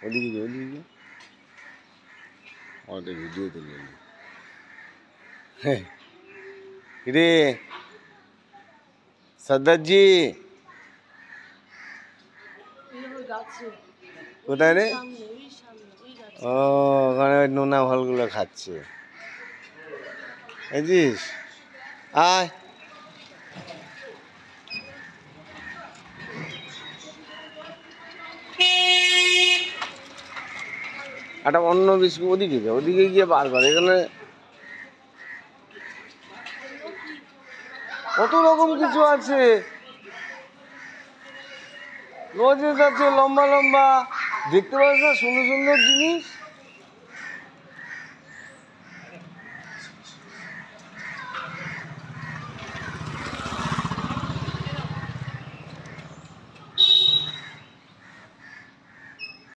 ওদিকে ওদিকে আমাদের ভিডিও তুলে নি রে সর্দারজি কোথায় রে? ও ওখানে ওই নোনা ফলগুলো খাচ্ছে। বুঝিস? আয় একটা অন্য বিস্কুট ওদিকে যা, ওদিকে গিয়ে বার করে। এখানে কত রকম কিছু আছে, রোজেস আছে লম্বা লম্বা, দেখতে পাচ্ছ না সুন্দর সুন্দর জিনিস।